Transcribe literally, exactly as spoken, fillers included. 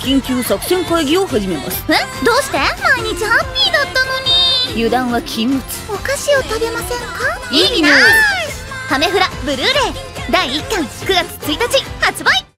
緊急作戦会議を始めます。 え、どうして？毎日ハッピーだったのに。 油断は禁物。 お菓子を食べませんか？ いいな。 ハメフラブルーレイだいいっかんくがつついたち発売。